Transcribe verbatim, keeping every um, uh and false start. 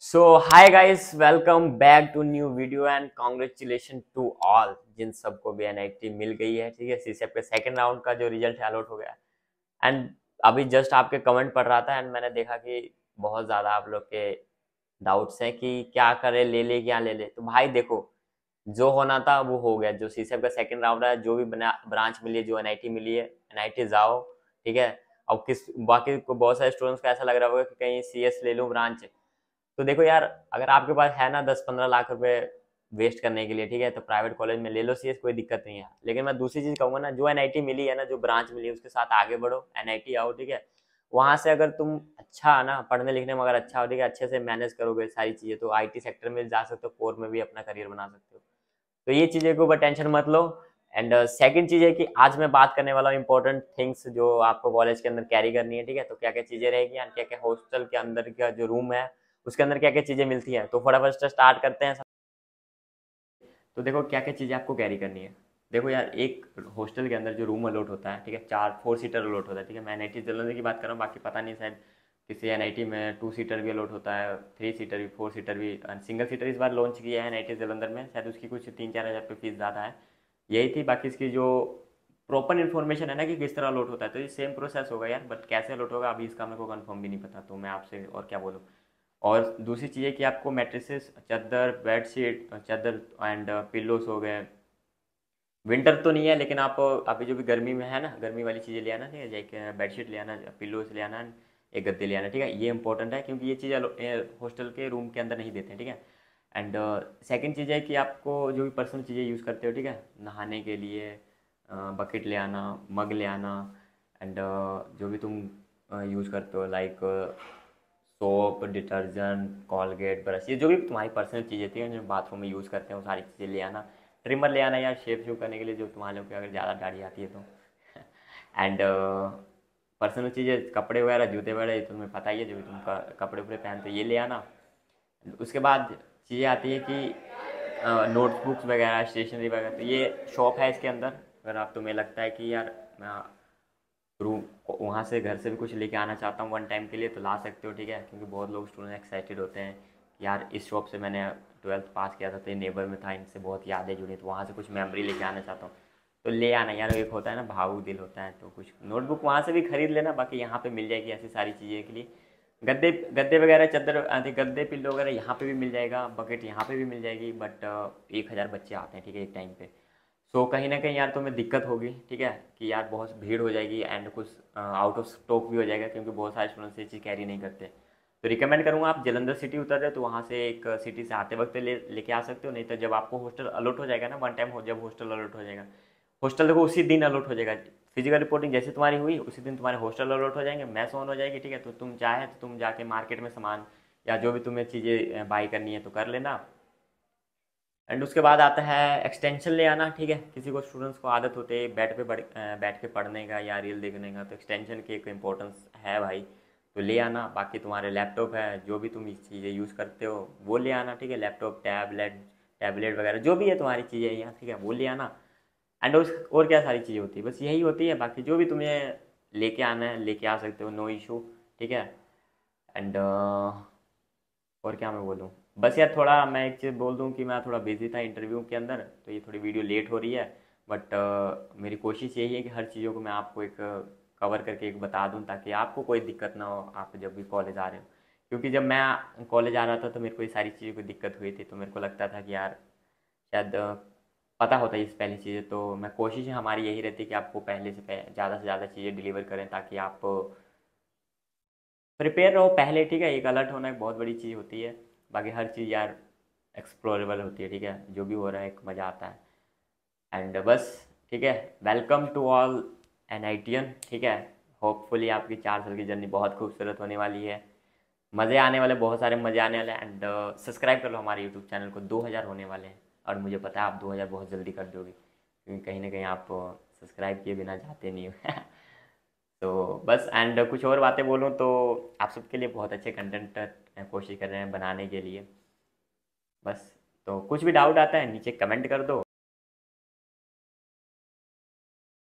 So hi guys, welcome back to new video and congratulation to all जिन सबको भी NIT मिल गई है। ठीक है, सीसेप के सेकंड राउंड का जो रिजल्ट है अलॉट हो गया। एंड अभी जस्ट आपके कमेंट पढ़ रहा था एंड मैंने देखा कि बहुत ज़्यादा आप लोग के डाउट्स हैं कि क्या करे, ले ले क्या ले ले। तो भाई देखो, जो होना था वो हो गया। जो सीसेप का सेकंड राउंड है, जो भी बना ब्रांच मिली है, जो एनआईटी मिली है, एनआईटी जाओ। ठीक है। अब किस बाकी को बहुत सारे स्टूडेंट्स को ऐसा लग रहा होगा कि कहीं सीएस ले लूँ ब्रांच। तो देखो यार, अगर आपके पास है ना दस पंद्रह लाख रुपए वेस्ट करने के लिए, ठीक है, तो प्राइवेट कॉलेज में ले लो सीएस, कोई दिक्कत नहीं है। लेकिन मैं दूसरी चीज कहूंगा ना, जो एनआईटी मिली है ना, जो ब्रांच मिली है, उसके साथ आगे बढ़ो, एनआईटी आओ। ठीक है, वहां से अगर तुम अच्छा ना पढ़ने लिखने में अगर अच्छा हो, ठीक है, अच्छे से मैनेज करोगे सारी चीजें, तो आईटी सेक्टर में जा सकते हो, कोर में भी अपना करियर बना सकते हो। तो ये चीजें के ऊपर टेंशन मत लो। एंड सेकंड चीज है कि आज मैं बात करने वाला हूँ इंपॉर्टेंट थिंग्स जो आपको कॉलेज के अंदर कैरी करनी है। ठीक है, तो क्या क्या चीजें रहेगी एंड क्या क्या हॉस्टल के अंदर का जो रूम है उसके अंदर क्या क्या चीजें मिलती हैं। तो फटाफट से स्टार्ट करते हैं। तो देखो क्या क्या चीजें आपको कैरी करनी है। देखो यार, एक हॉस्टल के अंदर जो रूम अलॉट होता है, ठीक है, चार फोर सीटर अलॉट होता है। ठीक है, मैं एनआईटी जालंधर की बात कर रहा हूँ, बाकी पता नहीं शायद किसी एनआईटी में टू सीटर भी अलॉट होता है, थ्री सीटर भी, फोर सीटर भी। सिंगल सीटर इस बार लॉन्च किया है एनआईटी जालंधर में, शायद उसकी कुछ तीन चार हज़ार रुपये फीस ज़्यादा है। यही थी। बाकी इसकी जो प्रॉपर इन्फॉर्मेशन है ना कि किस तरह अलॉट होता है, तो ये सेम प्रोसेस होगा यार, बट कैसे अलॉट होगा अभी इसका मेरे को कंफर्म भी नहीं पता, तो मैं आपसे और क्या बोलूँ। और दूसरी चीज़ है कि आपको मैट्रेसेस, चादर, बेडशीट, चादर एंड पिल्लोस हो गए। विंटर तो नहीं है, लेकिन आप अभी जो भी गर्मी में है ना, गर्मी वाली चीज़ें ले आना। ठीक है, जैसे बेडशीट ले आना, पिल्लोस ले आना, एक गद्दे ले आना। ठीक है, ये इंपॉर्टेंट है क्योंकि ये चीज़ हॉस्टल के रूम के अंदर नहीं देते हैं। ठीक है। एंड सेकंड चीज़ है कि आपको जो भी पर्सनल चीज़ें यूज़ करते हो, ठीक है, नहाने के लिए बकेट ले आना, मग ले आना। एंड जो भी तुम यूज़ करते हो like soap, detergent, Colgate, brush, ये जो भी तुम्हारी पर्सनल चीज़ें थी जो बाथरूम में यूज़ करते हैं, वो सारी चीज़ें ले आना। ट्रिमर ले आना यार, शेप शूप करने के लिए, जो तुम्हारे लोग की अगर ज़्यादा दाढ़ी आती है तो। एंड पर्सनल चीज़ें, कपड़े वगैरह, जूते वगैरह, ये तुम्हें पता ही है, जो भी तुम क- कपड़े उपड़े पहनते हो, ये ले आना। उसके बाद चीज़ें आती है कि नोटबुक्स वगैरह, स्टेशनरी वगैरह। तो ये शॉप है इसके अंदर। अगर आप, तुम्हें लगता है कि यार मैं रूम वहाँ से घर से भी कुछ लेके आना चाहता हूँ वन टाइम के लिए, तो ला सकते हो। ठीक है, क्योंकि बहुत लोग स्टूडेंट एक्साइटेड होते हैं कि यार इस शॉप से मैंने ट्वेल्थ पास किया था, तो ये नेबर में था, इनसे बहुत यादें जुड़ी, तो वहाँ से कुछ मेमोरी लेके आना चाहता हूँ, तो ले आना यार। एक होता है ना, भावुक दिल होता है, तो कुछ नोटबुक वहाँ से भी खरीद लेना। बाकी यहाँ पे मिल जाएगी ऐसी सारी चीज़ें के लिए। गद्दे गद्दे वगैरह, चादर आदि, गद्दे पिल्लो वगैरह यहाँ पे भी मिल जाएगा, बकेट यहाँ पे भी मिल जाएगी। बट एक हज़ार बच्चे आते हैं, ठीक है, एक टाइम पे। सो कहीं ना कहीं यार तुम्हें दिक्कत होगी। ठीक है, कि यार बहुत भीड़ हो जाएगी एंड कुछ आउट ऑफ स्टॉक भी हो जाएगा, क्योंकि बहुत सारे स्टूडेंट्स ये चीज़ कैरी नहीं करते। तो रिकमेंड करूँगा आप जलंधर सिटी उतर रहे हो तो वहाँ से एक सिटी से आते वक्त ले लेके आ सकते हो। नहीं तो जब आपको हॉस्टल अलॉट हो जाएगा ना, वन टाइम हो, जब हॉस्टल अलॉट हो जाएगा, हॉस्टल देखो उसी दिन अलॉट हो जाएगा। फिजिकल रिपोर्टिंग जैसे तुम्हारी हुई, उसी दिन तुम्हारे हॉस्टल अलॉट हो जाएंगे, मैस ऑन हो जाएगी। ठीक है, तो तुम चाहे तो तुम जाके मार्केट में सामान या जो भी तुम्हें चीज़ें बाई करनी है तो कर लेना। एंड उसके बाद आता है एक्सटेंशन ले आना। ठीक है, किसी को स्टूडेंट्स को आदत होती है बैठ पे बढ़ अ, बैठ के पढ़ने का या रील देखने का, तो एक्सटेंशन की एक इम्पोर्टेंस है भाई, तो ले आना। बाकी तुम्हारे लैपटॉप है, जो भी तुम इस चीज़ें यूज़ करते हो वो ले आना। ठीक है, लैपटॉप, टैबलेट टैबलेट वगैरह जो भी है तुम्हारी चीज़ें यहाँ, ठीक है, वो ले आना। एंड उस और क्या सारी चीज़ें होती है, बस यही होती है। बाकी जो भी तुम्हें लेके आना है लेके आ सकते हो, नो इशू। ठीक है। एंड और क्या मैं बोलूँ, बस यार थोड़ा मैं एक चीज़ बोल दूँ कि मैं थोड़ा बिजी था इंटरव्यू के अंदर, तो ये थोड़ी वीडियो लेट हो रही है। बट मेरी कोशिश यही है कि हर चीज़ों को मैं आपको एक कवर करके एक बता दूँ, ताकि आपको कोई दिक्कत ना हो आप जब भी कॉलेज आ रहे हो। क्योंकि जब मैं कॉलेज आ रहा था तो मेरे को ये सारी चीज़ों की दिक्कत हुई थी, तो मेरे को लगता था कि यार शायद अ, पता होता है इस पहली चीज़ें। तो मैं कोशिश हमारी यही रहती है कि आपको पहले से ज़्यादा से ज़्यादा चीज़ें डिलीवर करें, ताकि आप प्रिपेयर रहो पहले। ठीक है, एक अलर्ट होना एक बहुत बड़ी चीज़ होती है। बाकी हर चीज़ यार एक्सप्लोरेबल होती है। ठीक है, जो भी हो रहा है एक मज़ा आता है। एंड बस, ठीक है, welcome to all N I T N. ठीक है, होपफुली आपकी चार साल की जर्नी बहुत खूबसूरत होने वाली है, मज़े आने वाले, बहुत सारे मज़े आने वाले हैं। एंड सब्सक्राइब कर लो हमारे यूट्यूब चैनल को, दो हज़ार होने वाले हैं, और मुझे पता है आप दो हज़ार बहुत जल्दी कर दोगे, क्योंकि कहीं ना कहीं आप सब्सक्राइब किए बिना जाते नहीं हो। तो बस, एंड कुछ और बातें बोलूँ तो आप सबके लिए बहुत अच्छे कंटेंट कोशिश कर रहे हैं बनाने के लिए। बस, तो कुछ भी डाउट आता है नीचे कमेंट कर दो।